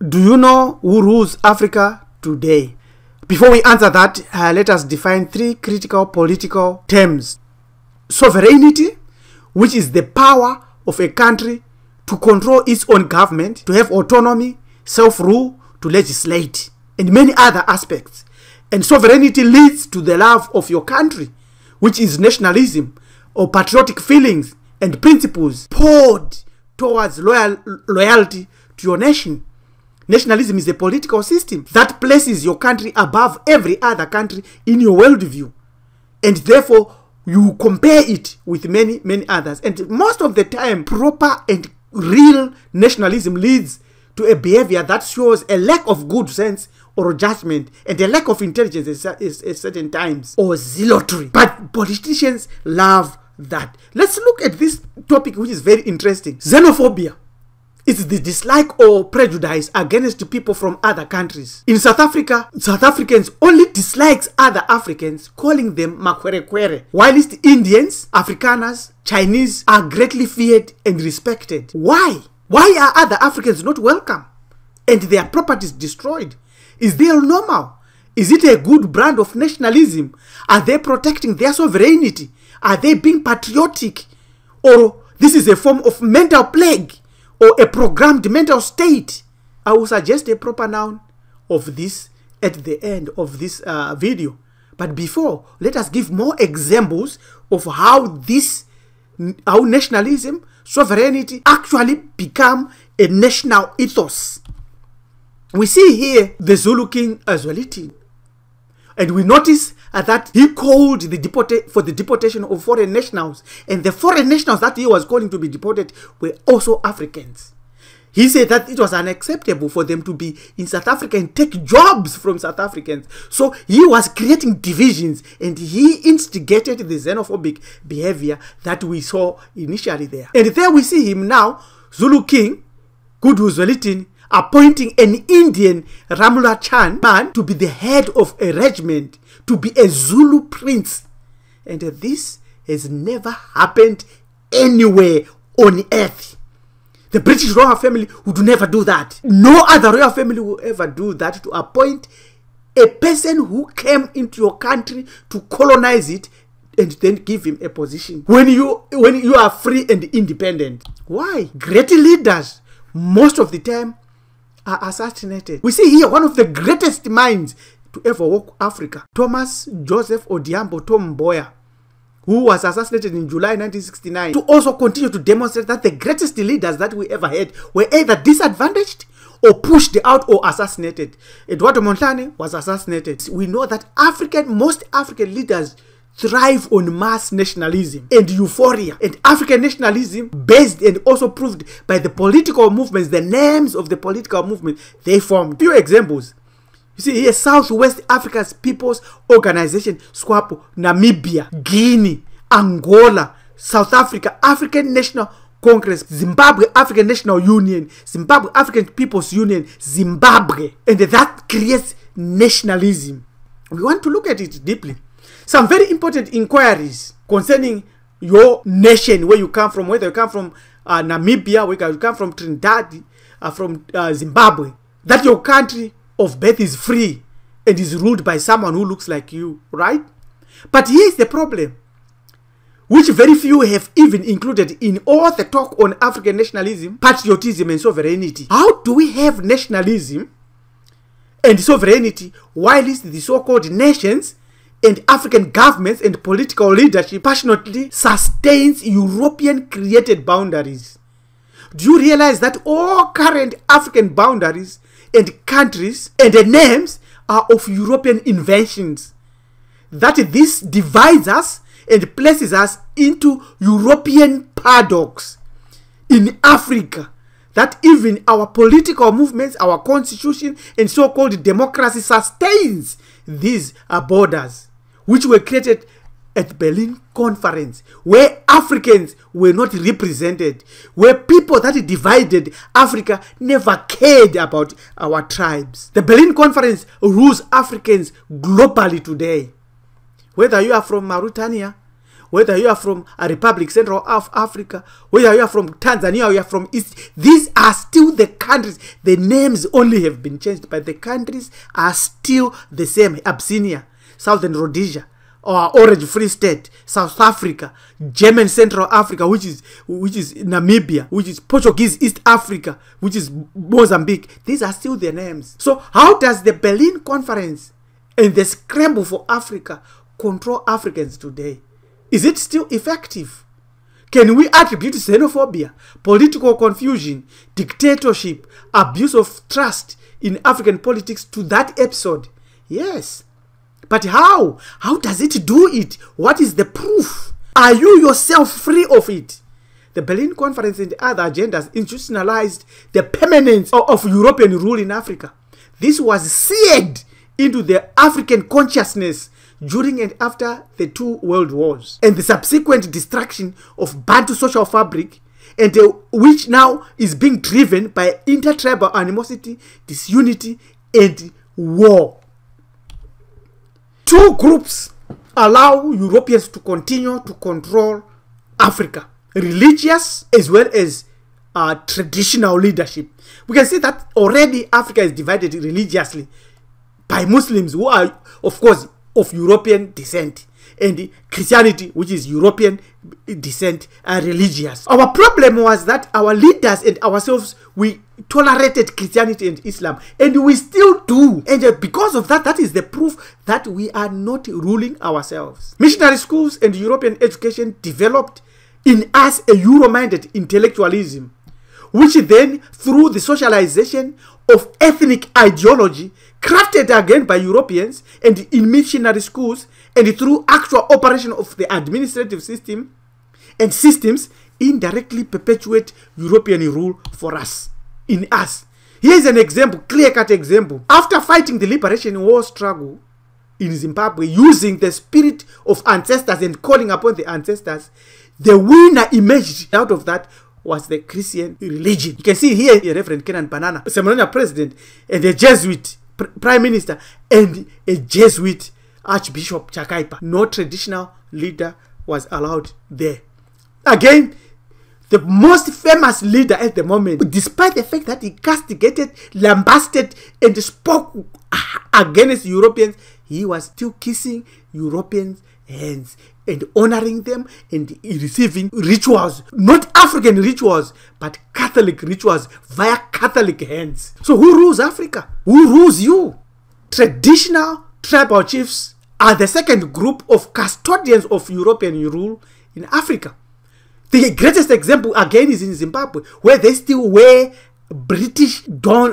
Do you know who rules Africa today? Before we answer that, let us define three critical political terms. Sovereignty, which is the power of a country to control its own government, to have autonomy, self-rule, to legislate, and many other aspects. And sovereignty leads to the love of your country, which is nationalism or patriotic feelings and principles poured towards loyalty to your nation. Nationalism is a political system that places your country above every other country in your worldview. And therefore, you compare it with many others. And most of the time, proper and real nationalism leads to a behavior that shows a lack of good sense or judgment and a lack of intelligence at certain times, or zealotry. But politicians love that. Let's look at this topic, which is very interesting. Xenophobia. It's the dislike or prejudice against people from other countries. In South Africa, South Africans only dislikes other Africans, calling them makwerekwere, whilst Indians, Afrikaners, Chinese are greatly feared and respected. Why? Why are other Africans not welcome and their properties destroyed? Is this normal? Is it a good brand of nationalism? Are they protecting their sovereignty? Are they being patriotic? Or this is a form of mental plague or a programmed mental state? I will suggest a proper noun of this at the end of this video. But before, let us give more examples of how nationalism, sovereignty actually become a national ethos. We see here the Zulu king Zwelithini, and we notice that he called for the deportation of foreign nationals, and the foreign nationals that he was calling to be deported were also Africans. He said that it was unacceptable for them to be in South Africa and take jobs from South Africans. So he was creating divisions, and he instigated the xenophobic behavior that we saw initially there. And there we see him now, Zulu king Gudu Zwelithini, appointing an Indian Ramula Chan man to be the head of a regiment, to be a Zulu prince. And this has never happened anywhere on earth. The British royal family would never do that. No other royal family will ever do that, to appoint a person who came into your country to colonize it and then give him a position when you are free and independent. Why? Great leaders most of the time are assassinated. We see here one of the greatest minds to ever walk Africa, Thomas Joseph Odhiambo Tom Mboya, who was assassinated in July 1969, to also continue to demonstrate that the greatest leaders that we ever had were either disadvantaged or pushed out or assassinated. Eduardo Mondlane was assassinated. We know that most African leaders thrive on mass nationalism and euphoria, and African nationalism based and also proved by the political movements, the names of the political movement they formed. Few examples. You see here, Southwest Africa's People's Organization, SWAPO, Namibia, Guinea, Angola, South Africa, African National Congress, Zimbabwe, African National Union, Zimbabwe, African People's Union, Zimbabwe. And that creates nationalism. We want to look at it deeply. Some very important inquiries concerning your nation, where you come from, whether you come from Namibia, whether you come from Trinidad, from Zimbabwe, that your country of birth is free and is ruled by someone who looks like you, right? But here's the problem, which very few have even included in all the talk on African nationalism, patriotism and sovereignty. How do we have nationalism and sovereignty whilst the so-called nations and African governments and political leadership passionately sustains European created boundaries? Do you realize that all current African boundaries and countries and the names are of European inventions? That this divides us and places us into European paddocks in Africa. That even our political movements, our constitution and so-called democracy sustains these borders, which were created at the Berlin Conference, where Africans were not represented, where people that divided Africa never cared about our tribes. The Berlin Conference rules Africans globally today. Whether you are from Mauritania, whether you are from a Republic Central of Africa, whether you are from Tanzania or you are from East, these are still the countries. The names only have been changed, but the countries are still the same. Abyssinia, Southern Rhodesia, or Orange Free State, South Africa, German Central Africa, which is Namibia, which is Portuguese East Africa, which is Mozambique. These are still their names. So how does the Berlin Conference and the scramble for Africa control Africans today? Is it still effective? Can we attribute xenophobia, political confusion, dictatorship, abuse of trust in African politics to that episode? Yes. But how? How does it do it? What is the proof? Are you yourself free of it? The Berlin Conference and other agendas institutionalized the permanence of European rule in Africa. This was seared into the African consciousness during and after the 2 world wars and the subsequent destruction of Bantu social fabric, and which now is being driven by intertribal animosity, disunity, and war. 2 groups allow Europeans to continue to control Africa: religious as well as traditional leadership. We can see that already Africa is divided religiously by Muslims who are, of course, of European descent, and Christianity, which is European descent, are religious. Our problem was that our leaders and ourselves, we tolerated Christianity and Islam, and we still do. And because of that, that is the proof that we are not ruling ourselves. Missionary schools and European education developed in us a Euro-minded intellectualism, which then, through the socialization of ethnic ideology, crafted again by Europeans and in missionary schools, and through actual operation of the administrative system and systems, indirectly perpetuate European rule for us, in us. Here's an example, clear-cut example. After fighting the liberation war struggle in Zimbabwe, using the spirit of ancestors and calling upon the ancestors, the winner emerged out of that was the Christian religion. You can see here Reverend Kenan Banana, Seminole president, and a Jesuit prime minister, and a Jesuit Archbishop Chakaipa. No traditional leader was allowed there. Again, the most famous leader at the moment, despite the fact that he castigated, lambasted, and spoke against Europeans, he was still kissing Europeans' hands and honoring them and receiving rituals, not African rituals, but Catholic rituals via Catholic hands. So who rules Africa? Who rules you? Traditional tribal chiefs are the second group of custodians of European rule in Africa. The greatest example again is in Zimbabwe, where they still wear British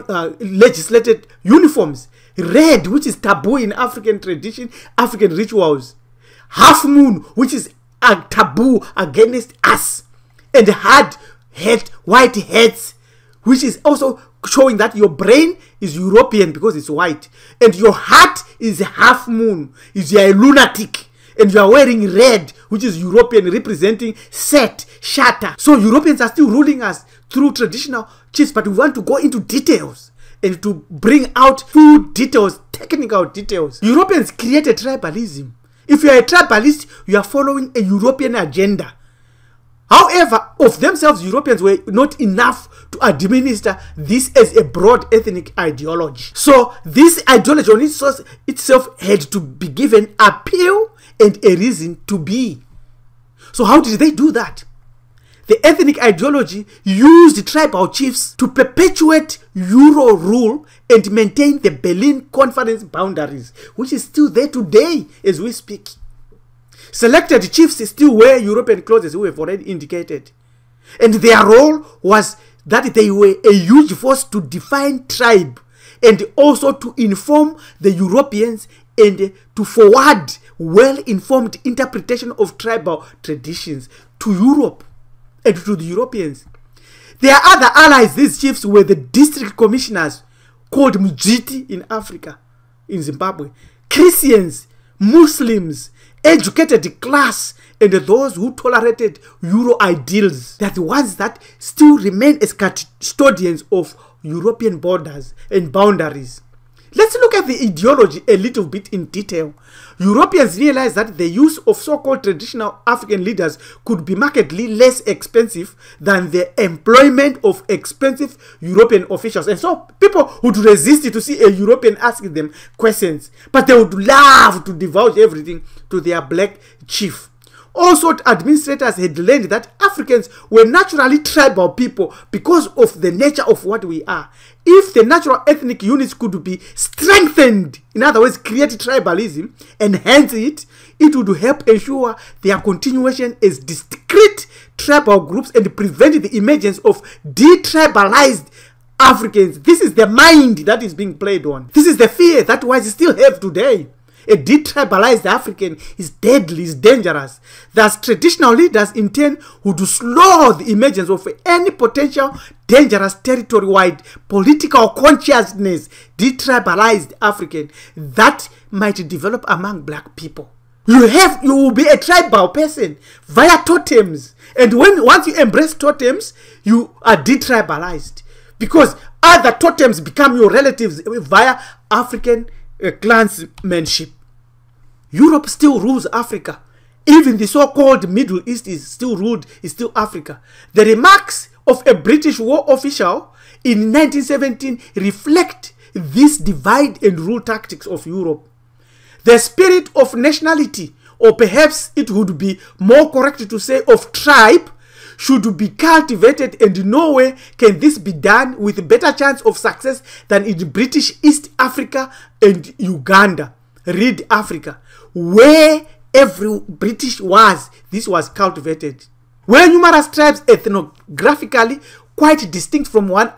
legislated uniforms. Red, which is taboo in African tradition, African rituals. Half moon, which is a taboo against us. And hard head, white heads, which is also showing that your brain is European because it's white. And your heart is half moon, is a lunatic. And you are wearing red, which is European, representing set, shatter. So Europeans are still ruling us through traditional chiefs, but we want to go into details and to bring out full details, technical details. Europeans created tribalism. If you are a tribalist, you are following a European agenda. However, of themselves, Europeans were not enough to administer this as a broad ethnic ideology. So this ideology on itself had to be given appeal and a reason to be. So how did they do that? The ethnic ideology used tribal chiefs to perpetuate Euro rule and maintain the Berlin Conference boundaries, which is still there today as we speak. Selected chiefs still wear European clothes, as we have already indicated. And their role was that they were a huge force to define tribe and also to inform the Europeans and to forward well-informed interpretation of tribal traditions to Europe and to the Europeans. Their other allies, these chiefs, were the district commissioners called Mjiti in Africa, in Zimbabwe, Christians, Muslims, educated class, and those who tolerated Euro ideals. They are the ones that still remain as custodians of European borders and boundaries. Let's look at the ideology a little bit in detail. Europeans realized that the use of so-called traditional African leaders could be markedly less expensive than the employment of expensive European officials. And so people would resist to see a European asking them questions, but they would love to divulge everything to their black chief. Also, administrators had learned that Africans were naturally tribal people because of the nature of what we are. If the natural ethnic units could be strengthened, in other words, create tribalism, enhance it, it would help ensure their continuation as discrete tribal groups and prevent the emergence of detribalized Africans. This is the mind that is being played on. This is the fear that whites still have today. A detribalized African is deadly, is dangerous. Thus, traditional leaders in turn would slow the emergence of any potential dangerous territory-wide political consciousness, detribalized African, that might develop among black people. You will be a tribal person via totems. And once you embrace totems, you are detribalized. Because other totems become your relatives via African clansmanship. Europe still rules Africa. Even the so-called Middle East is still Africa. The remarks of a British war official in 1917 reflect this divide and rule tactics of Europe. The spirit of nationality, or perhaps it would be more correct to say of tribe, should be cultivated, and no way can this be done with a better chance of success than in British East Africa and Uganda. Read Africa, where every British was, this was cultivated. Where numerous tribes ethnographically quite distinct from one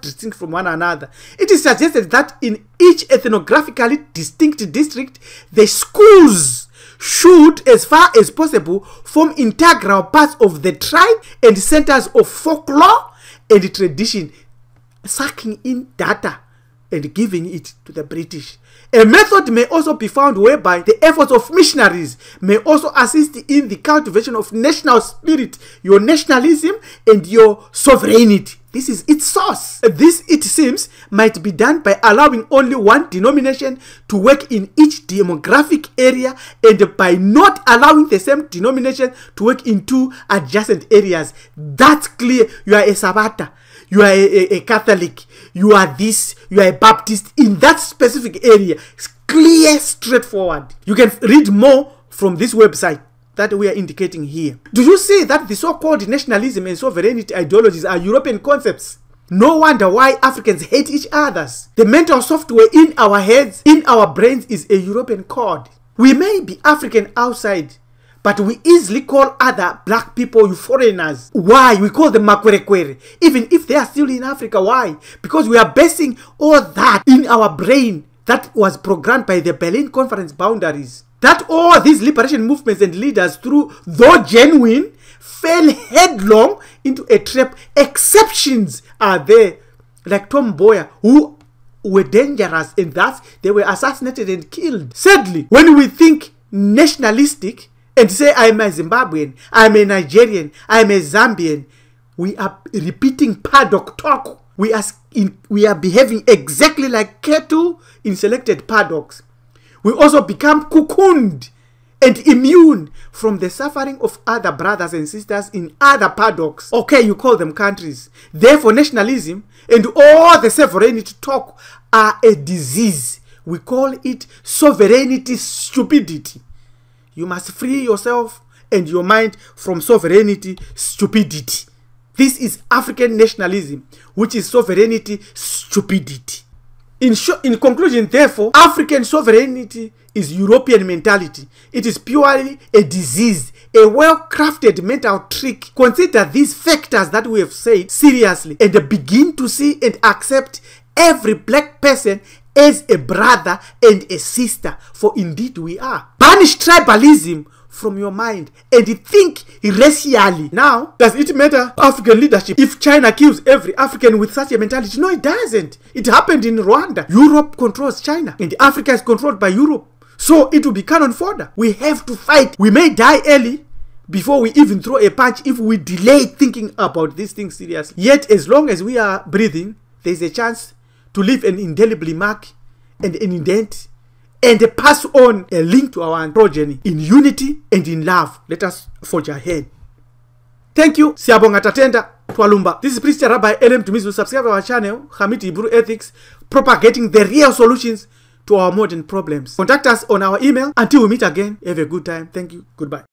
another, it is suggested that in each ethnographically distinct district, the schools should, as far as possible, form integral parts of the tribe and centers of folklore and tradition, sucking in data and giving it to the British. A method may also be found whereby the efforts of missionaries may also assist in the cultivation of national spirit, your nationalism and your sovereignty. This is its source. This, it seems, might be done by allowing only one denomination to work in each demographic area and by not allowing the same denomination to work in two adjacent areas. That's clear. You are a Sabbath, you are a Catholic, you are this, you are a Baptist in that specific area. It's clear, straightforward. You can read more from this website that we are indicating here. Do you see that the so-called nationalism and sovereignty ideologies are European concepts? No wonder why Africans hate each other. The mental software in our heads, in our brains, is a European code. We may be African outside, but we easily call other black people foreigners. Why? We call them makwerekwere, even if they are still in Africa. Why? Because we are basing all that in our brain that was programmed by the Berlin Conference boundaries. That all these liberation movements and leaders, though genuine, fell headlong into a trap. Exceptions are there, like Tom Mboya, who were dangerous, and thus they were assassinated and killed. Sadly, when we think nationalistic and say, I'm a Zimbabwean, I'm a Nigerian, I'm a Zambian, we are repeating paddock talk. We are behaving exactly like cattle in selected paddocks. We also become cocooned and immune from the suffering of other brothers and sisters in other paddocks. Okay, you call them countries. Therefore, nationalism and all the sovereignty talk are a disease. We call it sovereignty stupidity. You must free yourself and your mind from sovereignty stupidity. This is African nationalism, which is sovereignty stupidity. In conclusion, therefore, African sovereignty is European mentality. It is purely a disease, a well-crafted mental trick. Consider these factors that we have said seriously and begin to see and accept every black person as a brother and a sister, for indeed we are. Banish tribalism from your mind and think racially. Now, does it matter African leadership if China kills every African with such a mentality? No, it doesn't. It happened in Rwanda. Europe controls China and Africa is controlled by Europe. So it will be cannon fodder. We have to fight. We may die early before we even throw a punch if we delay thinking about these things seriously. Yet, as long as we are breathing, there is a chance to leave an indelibly mark and indent, and pass on a link to our progeny in unity and in love. Let us forge ahead. Thank you. Siyabonga tatenda twalumba. This is Priest Rabbi LM Tumizu. Subscribe to our channel, Hamiti Hebrew Ethics, propagating the real solutions to our modern problems. Contact us on our email. Until we meet again, have a good time. Thank you. Goodbye.